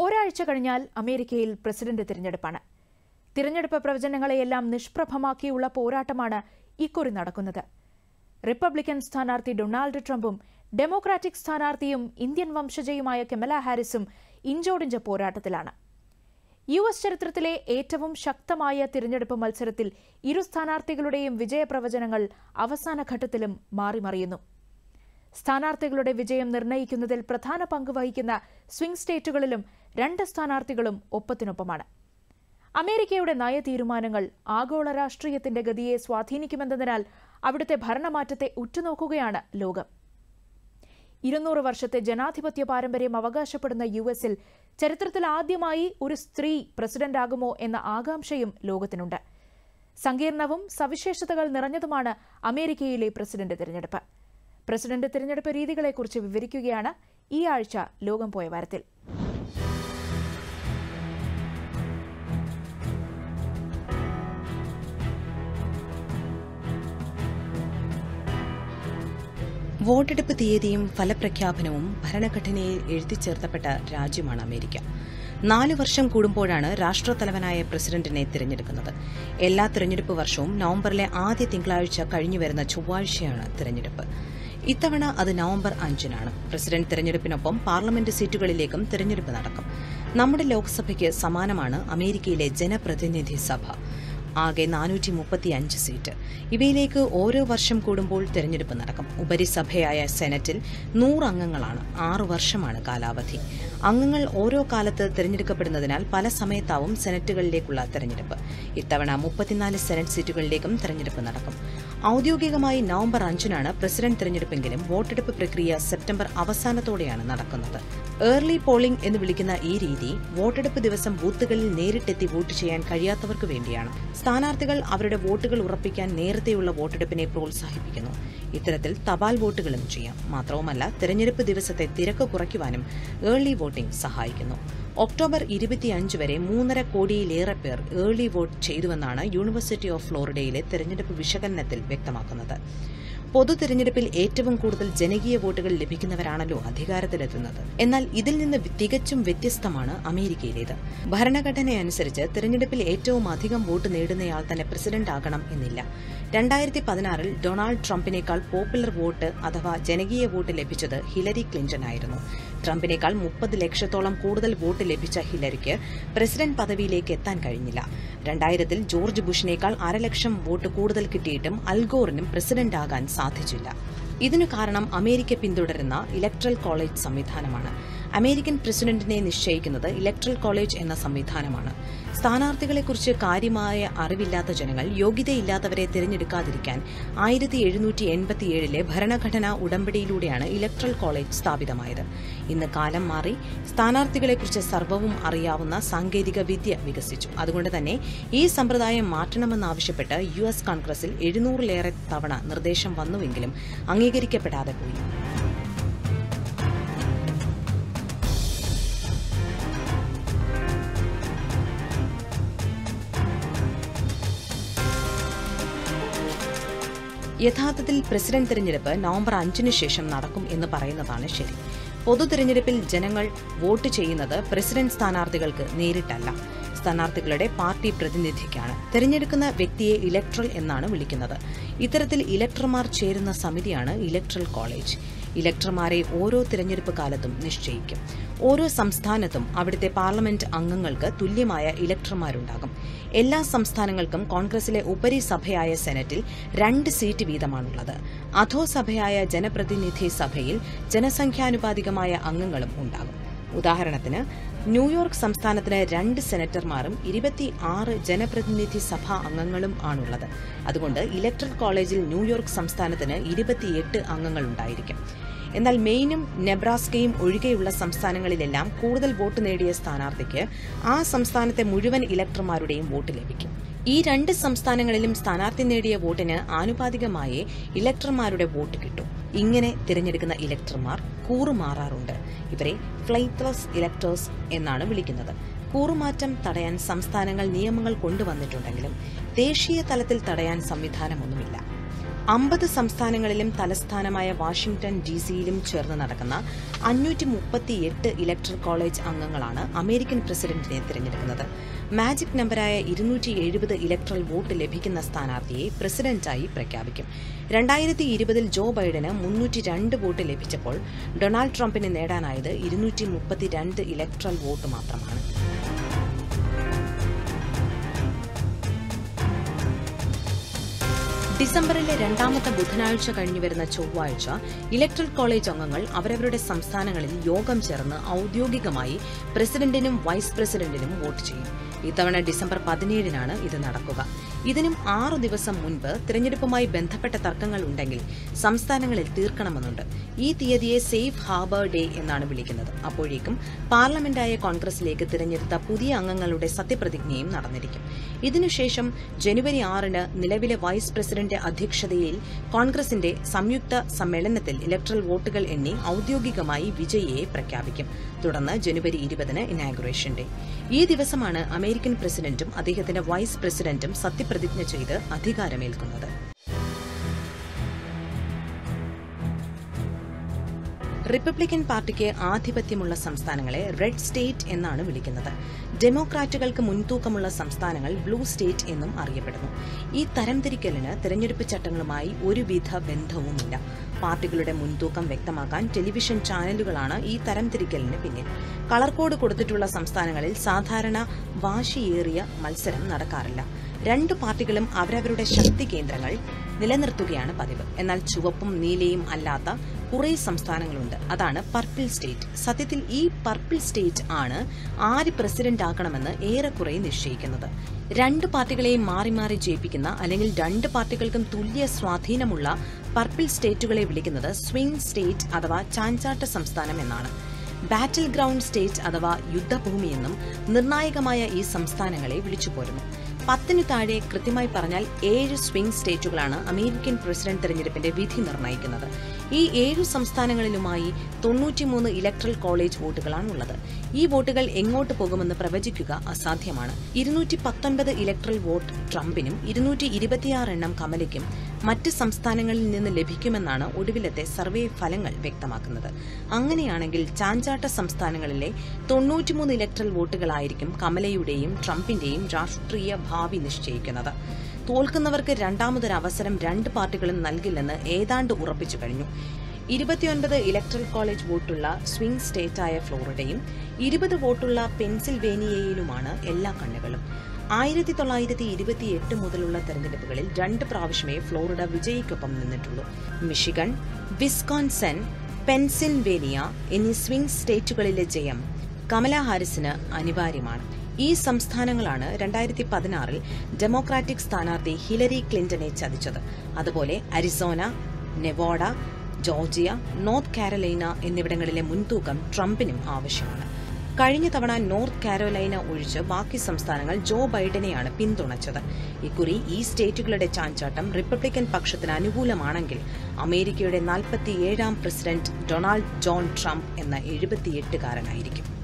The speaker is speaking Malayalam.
ഒരാഴ്ച കഴിഞ്ഞാൽ അമേരിക്കയിൽ പ്രസിഡന്റ് തിരഞ്ഞെടുപ്പാണ്. തിരഞ്ഞെടുപ്പ് പ്രവചനങ്ങളെയെല്ലാം നിഷ്പ്രഭമാക്കിയുള്ള പോരാട്ടമാണ് ഇക്കുറി നടക്കുന്നത്. റിപ്പബ്ലിക്കൻ സ്ഥാനാർത്ഥി ഡൊണാൾഡ് ട്രംപും ഡെമോക്രാറ്റിക് സ്ഥാനാർത്ഥിയും ഇന്ത്യൻ വംശജയുമായ കമല ഹാരിസും ഇഞ്ചോടിഞ്ച് പോരാട്ടത്തിലാണ്. യുഎസ് ചരിത്രത്തിലെ ഏറ്റവും ശക്തമായ തിരഞ്ഞെടുപ്പ് മത്സരത്തിൽ ഇരു സ്ഥാനാർത്ഥികളുടെയും വിജയപ്രവചനങ്ങൾ അവസാന ഘട്ടത്തിലും മാറിമറിയുന്നു. സ്ഥാനാർത്ഥികളുടെ വിജയം നിർണ്ണയിക്കുന്നതിൽ പ്രധാന പങ്ക് വഹിക്കുന്ന സ്വിംഗ് സ്റ്റേറ്റുകളിലും രണ്ട് സ്ഥാനാർത്ഥികളും ഒപ്പത്തിനൊപ്പമാണ്. അമേരിക്കയുടെ നയതീരുമാനങ്ങൾ ആഗോള രാഷ്ട്രീയത്തിന്റെ ഗതിയെ സ്വാധീനിക്കുമെന്നതിനാൽ അവിടുത്തെ ഭരണമാറ്റത്തെ ഉറ്റുനോക്കുകയാണ് ലോകം. 200 വർഷത്തെ ജനാധിപത്യ പാരമ്പര്യം അവകാശപ്പെടുന്ന യുഎസിൽ ചരിത്രത്തിൽ ആദ്യമായി ഒരു സ്ത്രീ പ്രസിഡന്റാകുമോ എന്ന ആകാംക്ഷയും ലോകത്തിനുണ്ട്. സങ്കീർണവും സവിശേഷതകൾ നിറഞ്ഞതുമാണ് അമേരിക്കയിലെ പ്രസിഡന്റ് തിരഞ്ഞെടുപ്പ്. പ്രസിഡന്റ് തിരഞ്ഞെടുപ്പ് രീതികളെക്കുറിച്ച് വിവരിക്കുകയാണ് ഈ ആഴ്ച ലോകം പോയ വാരത്തിൽ. വോട്ടെടുപ്പ് തീയതിയും ഫലപ്രഖ്യാപനവും ഭരണഘടനയിൽ എഴുതിച്ചേർത്തപ്പെട്ട രാജ്യമാണ് അമേരിക്ക. 4 വർഷം കൂടുമ്പോഴാണ് രാഷ്ട്രത്തലവനായ പ്രസിഡന്റിനെ തിരഞ്ഞെടുക്കുന്നത്. എല്ലാ തിരഞ്ഞെടുപ്പ് വർഷവും നവംബറിലെ ആദ്യ തിങ്കളാഴ്ച കഴിഞ്ഞുവരുന്ന ചൊവ്വാഴ്ചയാണ് തിരഞ്ഞെടുപ്പ്. ഇത്തവണ അത് നവംബർ 5-നാണ്. പ്രസിഡന്റ് തിരഞ്ഞെടുപ്പിനൊപ്പം പാർലമെന്റ് സീറ്റുകളിലേക്കും തിരഞ്ഞെടുപ്പ് നടക്കും. നമ്മുടെ ലോക്സഭയ്ക്ക് സമാനമാണ് അമേരിക്കയിലെ ജനപ്രതിനിധി സഭ. ആകെ 435 സീറ്റ്. ഇവയിലേക്ക് ഓരോ വർഷം കൂടുമ്പോൾ തിരഞ്ഞെടുപ്പ് നടക്കും. ഉപരിസഭയായ സെനറ്റിൽ 100 അംഗങ്ങളാണ്. 6 വർഷമാണ് കാലാവധി. അംഗങ്ങൾ ഓരോ കാലത്ത് തിരഞ്ഞെടുക്കപ്പെടുന്നതിനാൽ പല സമയത്താവും സെനറ്റുകളിലേക്കുള്ള തെരഞ്ഞെടുപ്പ്. ഇത്തവണ 34 സെനറ്റ് സീറ്റുകളിലേക്കും തെരഞ്ഞെടുപ്പ് നടക്കും. ഔദ്യോഗികമായി നവംബർ 5-നാണ് പ്രസിഡന്റ് തെരഞ്ഞെടുപ്പെങ്കിലും വോട്ടെടുപ്പ് പ്രക്രിയ സെപ്റ്റംബർ അവസാനത്തോടെയാണ് നടക്കുന്നത്. ഏർലി പോളിംഗ് എന്ന് വിളിക്കുന്ന ഈ രീതി വോട്ടെടുപ്പ് ദിവസം ബൂത്തുകളിൽ നേരിട്ടെത്തി വോട്ട് ചെയ്യാൻ കഴിയാത്തവർക്ക് വേണ്ടിയാണ്. സ്ഥാനാർത്ഥികൾ അവരുടെ വോട്ടുകൾ ഉറപ്പിക്കാൻ നേരത്തെയുള്ള വോട്ടെടുപ്പിനെ പ്രോത്സാഹിപ്പിക്കുന്നു. ഇത്തരത്തിൽ തപാൽ വോട്ടുകളും ചെയ്യാം. മാത്രവുമല്ല, തെരഞ്ഞെടുപ്പ് ദിവസത്തെ തിരക്ക് കുറയ്ക്കുവാനും ഏർലി വോട്ടിംഗ് സഹായിക്കുന്നു. ഒക്ടോബർ 25 വരെ 3.5 കോടിയിലേറെ പേർ ഏർലി വോട്ട് ചെയ്തുവെന്നാണ് യൂണിവേഴ്സിറ്റി ഓഫ് ഫ്ലോറിഡയിലെ തെരഞ്ഞെടുപ്പ് വിശകലനത്തിൽ വ്യക്തമാക്കുന്നത്. പൊതു തെരഞ്ഞെടുപ്പിൽ ഏറ്റവും കൂടുതൽ ജനകീയ വോട്ടുകൾ ലഭിക്കുന്നവരാണല്ലോ അധികാരത്തിലെത്തുന്നത്. എന്നാൽ ഇതിൽ നിന്ന് തികച്ചും വ്യത്യസ്തമാണ് അമേരിക്കയിലേത്. ഭരണഘടനയനുസരിച്ച് തെരഞ്ഞെടുപ്പിൽ ഏറ്റവും അധികം വോട്ട് നേടുന്നയാൾ തന്നെ പ്രസിഡന്റ് ആകണം എന്നില്ല. 2016-ൽ ഡൊണാൾഡ് ട്രംപിനേക്കാൾ പോപ്പുലർ വോട്ട് അഥവാ ജനകീയ വോട്ട് ലഭിച്ചത് ഹിലരി ക്ലിന്റൺ ആയിരുന്നു. ട്രംപിനേക്കാൾ 30 ലക്ഷത്തോളം കൂടുതൽ വോട്ട് ലഭിച്ച ഹിലരിക്ക് പ്രസിഡന്റ് പദവിയിലേക്ക് എത്താൻ കഴിഞ്ഞില്ല. 2000-ൽ ജോർജ് ബുഷിനേക്കാൾ 1/2 ലക്ഷം വോട്ട് കൂടുതൽ കിട്ടിയിട്ടും അൽഗോറിനും പ്രസിഡന്റ് ആകാൻ സാധിച്ചില്ല. ഇതിനു കാരണം അമേരിക്ക പിന്തുടരുന്ന ഇലക്ട്രൽ കോളേജ് സംവിധാനമാണ്. അമേരിക്കൻ പ്രസിഡന്റിനെ നിശ്ചയിക്കുന്നത് ഇലക്ട്രൽ കോളേജ് എന്ന സംവിധാനമാണ്. സ്ഥാനാർത്ഥികളെക്കുറിച്ച് കാര്യമായ അറിവില്ലാത്ത ജനങ്ങൾ യോഗ്യതയില്ലാത്തവരെ തിരഞ്ഞെടുക്കാതിരിക്കാൻ 1787-ലെ ഭരണഘടനാ ഉടമ്പടിയിലൂടെയാണ് ഇലക്ട്രൽ കോളേജ് സ്ഥാപിതമായത്. ഇന്ന് കാലം മാറി. സ്ഥാനാർത്ഥികളെക്കുറിച്ച് സർവ്വവും അറിയാവുന്ന സാങ്കേതിക വിദ്യ വികസിച്ചു. അതുകൊണ്ട് തന്നെ ഈ സമ്പ്രദായം മാറ്റണമെന്നാവശ്യപ്പെട്ട് യുഎസ് കോൺഗ്രസിൽ 700-ലേറെ തവണ നിർദ്ദേശം വന്നുവെങ്കിലും അംഗീകരിക്കപ്പെടാതെ പോയി. യഥാർത്ഥത്തിൽ പ്രസിഡന്റ് തെരഞ്ഞെടുപ്പ് നവംബർ 5-ന് ശേഷം നടക്കും എന്ന് പറയുന്നതാണ് ശരി. പൊതു തെരഞ്ഞെടുപ്പിൽ ജനങ്ങൾ വോട്ട് ചെയ്യുന്നത് പ്രസിഡന്റ് സ്ഥാനാർത്ഥികൾക്ക് നേരിട്ടല്ല, സ്ഥാനാർത്ഥികളുടെ പാർട്ടി പ്രതിനിധിക്കാണ്. തെരഞ്ഞെടുക്കുന്ന വ്യക്തിയെ ഇലക്ട്രൽ എന്നാണ് വിളിക്കുന്നത്. ഇത്തരത്തിൽ ഇലക്ടർമാർ ചേരുന്ന സമിതിയാണ് ഇലക്ട്രൽ കോളേജ്. ഇലക്ടർമാരെ ഓരോ തിരഞ്ഞെടുപ്പ് കാലത്തും നിശ്ചയിക്കും. ഓരോ സംസ്ഥാനത്തും അവിടുത്തെ പാർലമെന്റ് അംഗങ്ങൾക്ക് തുല്യമായ ഇലക്ടർമാരുണ്ടാകും. എല്ലാ സംസ്ഥാനങ്ങൾക്കും കോൺഗ്രസിലെ ഉപരിസഭയായ സെനറ്റിൽ 2 സീറ്റ് വീതമാണുള്ളത്. അധോസഭയായ ജനപ്രതിനിധി സഭയിൽ ജനസംഖ്യാനുപാതികമായ അംഗങ്ങളും ഉണ്ടാകും. ഉദാഹരണത്തിന്, ന്യൂയോർക്ക് സംസ്ഥാനത്തിന് 2 സെനറ്റർമാരും 26 ജനപ്രതിനിധി സഭാ അംഗങ്ങളും ആണുള്ളത്. അതുകൊണ്ട് ഇലക്ട്രൽ കോളേജിൽ ന്യൂയോർക്ക് സംസ്ഥാനത്തിന് 28 അംഗങ്ങളുണ്ടായിരിക്കും. എന്നാൽ മെയിനും നെബ്രാസ്കയും ഒഴികെയുള്ള സംസ്ഥാനങ്ങളിലെല്ലാം കൂടുതൽ വോട്ട് നേടിയ സ്ഥാനാർത്ഥിക്ക് ആ സംസ്ഥാനത്തെ മുഴുവൻ ഇലക്ടർമാരുടെയും വോട്ട് ലഭിക്കും. ഈ 2 സംസ്ഥാനങ്ങളിലും സ്ഥാനാർത്ഥി നേടിയ വോട്ടിന് ആനുപാതികമായി ഇലക്ടർമാരുടെ വോട്ട് കിട്ടും. ഇങ്ങനെ തിരഞ്ഞെടുക്കുന്ന ഇലക്ടർമാർ കൂറുമാറാറുണ്ട്. ഇവരെ ഫ്ലൈത്ലെസ് ഇലക്ടേഴ്സ് എന്നാണ് വിളിക്കുന്നത്. കൂറുമാറ്റം തടയാൻ സംസ്ഥാനങ്ങൾ നിയമങ്ങൾ കൊണ്ടുവന്നിട്ടുണ്ടെങ്കിലും ദേശീയ തലത്തിൽ തടയാൻ സംവിധാനമൊന്നുമില്ല. 50 സംസ്ഥാനങ്ങളിലും തലസ്ഥാനമായ വാഷിംഗ്ടൺ DC-യിലും ചേർന്ന് നടക്കുന്ന 538 ഇലക്ടറൽ കോളേജ് അംഗങ്ങളാണ് അമേരിക്കൻ പ്രസിഡന്റിനെ തിരഞ്ഞെടുക്കുന്നത്. മാജിക് നമ്പരായ 270 ഇലക്ടറൽ വോട്ട് ലഭിക്കുന്ന സ്ഥാനാർത്ഥിയെ പ്രസിഡന്റായി പ്രഖ്യാപിക്കും. 2020 ജോ ബൈഡന് 302 വോട്ട് ലഭിച്ചപ്പോൾ ഡൊണാൾഡ് ട്രംപിന് നേടാനായത് 232 ഇലക്ടറൽ വോട്ട് മാത്രമാണ്. ഡിസംബറിലെ രണ്ടാമത്തെ ബുധനാഴ്ച കഴിഞ്ഞുവരുന്ന ചൊവ്വാഴ്ച ഇലക്ടറൽ കോളേജ് അംഗങ്ങൾ അവരവരുടെ സംസ്ഥാനങ്ങളിൽ യോഗം ചേർന്ന് ഔദ്യോഗികമായി പ്രസിഡന്റിനും വൈസ് പ്രസിഡന്റിനും വോട്ട് ചെയ്യും. ഇത്തവണ ഡിസംബർ 17-നാണ് ഇത് നടക്കുക. ഇതിനും 6 ദിവസം മുൻപ് തിരഞ്ഞെടുപ്പുമായി ബന്ധപ്പെട്ട തർക്കങ്ങൾ ഉണ്ടെങ്കിൽ സംസ്ഥാനങ്ങളിൽ തീർക്കണമെന്നുണ്ട്. ഈ തീയതിയെ സേഫ് ഹാർബർ ഡേ എന്നാണ് വിളിക്കുന്നത്. അപ്പോഴേക്കും പാർലമെന്റായ കോൺഗ്രസിലേക്ക് തിരഞ്ഞെടുത്ത പുതിയ അംഗങ്ങളുടെ സത്യപ്രതിജ്ഞയും നടന്നിരിക്കും. ഇതിനുശേഷം ജനുവരി 6-ന് നിലവിലെ വൈസ് പ്രസിഡന്റ് അധ്യക്ഷതയിൽ കോൺഗ്രസിന്റെ സംയുക്ത സമ്മേളനത്തിൽ ഇലക്ടറൽ വോട്ടുകൾ എണ്ണി ഔദ്യോഗികമായി വിജയിയെ പ്രഖ്യാപിക്കും. തുടർന്ന് ജനുവരി 20-ന് ഇനാഗുറേഷൻ ഡേ. ഈ ദിവസമാണ് അമേരിക്കൻ പ്രസിഡന്റും അദ്ദേഹത്തിന്റെ വൈസ് പ്രസിഡന്റും സത്യപ്രതിജ്ഞ ചെയ്ത് അധികാരമേൽക്കുന്നത്. റിപ്പബ്ലിക്കൻ പാർട്ടിക്ക് ആധിപത്യമുള്ള സംസ്ഥാനങ്ങളെ റെഡ് സ്റ്റേറ്റ് എന്നാണ് വിളിക്കുന്നത്. ഡെമോക്രാറ്റുകൾക്ക് മുൻതൂക്കമുള്ള സംസ്ഥാനങ്ങൾ ബ്ലൂ സ്റ്റേറ്റ് എന്നും അറിയപ്പെടുന്നു. ഈ തരംതിരിക്കലിന് തെരഞ്ഞെടുപ്പ് ചട്ടങ്ങളുമായി ഒരുവിധ ബന്ധവുമില്ല. പാർട്ടികളുടെ മുൻതൂക്കം വ്യക്തമാക്കാൻ ടെലിവിഷൻ ചാനലുകളാണ് ഈ തരംതിരിക്കലിന് പിന്നിൽ. കളർ കോഡ് കൊടുത്തിട്ടുള്ള സംസ്ഥാനങ്ങളിൽ സാധാരണ വാശിയേറിയ മത്സരം നടക്കാറില്ല. 2 പാർട്ടികളും അവരവരുടെ ശക്തി കേന്ദ്രങ്ങൾ നിലനിർത്തുകയാണ് പതിവ്. എന്നാൽ ചുവപ്പും നീലയും അല്ലാത്ത കുറേ സംസ്ഥാനങ്ങളുണ്ട്. അതാണ് പർപ്പിൾ സ്റ്റേറ്റ്. സത്യത്തിൽ ഈ പർപ്പിൾ സ്റ്റേറ്റ് ആണ് ആര് പ്രസിഡന്റ് ആക്കണമെന്ന് ഏറെക്കുറെ നിശ്ചയിക്കുന്നത്. 2 പാർട്ടികളെയും മാറി മാറി ജയിപ്പിക്കുന്ന അല്ലെങ്കിൽ 2 പാർട്ടികൾക്കും തുല്യ സ്വാധീനമുള്ള പർപ്പിൾ സ്റ്റേറ്റുകളെ വിളിക്കുന്നത് സ്വിംഗ് സ്റ്റേറ്റ് അഥവാ ചാഞ്ചാട്ട സംസ്ഥാനം എന്നാണ്. ബാറ്റിൽ ഗ്രൌണ്ട് സ്റ്റേറ്റ് അഥവാ യുദ്ധഭൂമിയെന്നും നിർണായകമായ ഈ സംസ്ഥാനങ്ങളെ വിളിച്ചുപോരുന്നു. 10-ന് താഴെ, കൃത്യമായി പറഞ്ഞാൽ 7 സ്വിംഗ് സ്റ്റേറ്റുകളാണ് അമേരിക്കൻ പ്രസിഡന്റ് തെരഞ്ഞെടുപ്പിന്റെ വിധി നിർണ്ണയിക്കുന്നത്. ഈ 7 സംസ്ഥാനങ്ങളിലുമായി 93 ഇലക്ടറൽ കോളേജ് വോട്ടുകളാണുള്ളത്. ഈ വോട്ടുകൾ എങ്ങോട്ട് പോകുമെന്ന് പ്രവചിക്കുക അസാധ്യമാണ്. 219 ഇലക്ടറൽ വോട്ട് ട്രംപിനും 226 എണ്ണം കമലയ്ക്കും മറ്റ് സംസ്ഥാനങ്ങളിൽ നിന്ന് ലഭിക്കുമെന്നാണ് ഒടുവിലത്തെ സർവേ ഫലങ്ങൾ വ്യക്തമാക്കുന്നത്. അങ്ങനെയാണെങ്കിൽ ചാഞ്ചാട്ട സംസ്ഥാനങ്ങളിലെ 93 ഇലക്ടറൽ വോട്ടുകളായിരിക്കും കമലയുടെയും ട്രംപിന്റെയും രാഷ്ട്രീയ ഭാവി നിശ്ചയിക്കുന്നത്. തോൽക്കുന്നവർക്ക് രണ്ടാമതൊരു അവസരം 2 പാർട്ടികളും നൽകില്ലെന്ന് ഏതാണ്ട് ഉറപ്പിച്ചു കഴിഞ്ഞു. 29 ഇലക്ടറൽ കോളേജ് വോട്ടുള്ള സ്വിംഗ് സ്റ്റേറ്റായ ഫ്ലോറിഡയും 20 വോട്ടുള്ള പെൻസിൽവേനിയയിലുമാണ് എല്ലാ കണ്ണുകളും. 1928 മുതലുള്ള തെരഞ്ഞെടുപ്പുകളിൽ 2 പ്രാവശ്യമേ ഫ്ലോറിഡ വിജയിക്കൊപ്പം നിന്നിട്ടുള്ളൂ. മിഷിഗൺ, വിസ്കോൺസൻ, പെൻസിൽവേനിയ എന്നീ സ്വിംഗ് സ്റ്റേറ്റുകളിലെ ജയം കമലാ ഹാരിസിന് അനിവാര്യമാണ്. ഈ സംസ്ഥാനങ്ങളാണ് 2016-ൽ ഡെമോക്രാറ്റിക് സ്ഥാനാർത്ഥി ഹിലരി ക്ലിന്റനെ ചതിച്ചത്. അതുപോലെ Arizona, Nevada, Georgia, North Carolina എന്നിവിടങ്ങളിലെ മുൻതൂക്കം ട്രംപിനും ആവശ്യമാണ്. കഴിഞ്ഞ തവണ നോർത്ത് കാരോലൈന ഒഴിച്ച് ബാക്കി സംസ്ഥാനങ്ങൾ ജോ ബൈഡനെയാണ് പിന്തുണച്ചത്. ഇക്കുറി ഈ സ്റ്റേറ്റുകളുടെ ചാഞ്ചാട്ടം റിപ്പബ്ലിക്കൻ പക്ഷത്തിന് അനുകൂലമാണെങ്കിൽ അമേരിക്കയുടെ 47-ാം പ്രസിഡന്റ് ഡൊണാൾഡ് ജോൺ ട്രംപ് എന്ന 78-കാരനായിരിക്കും.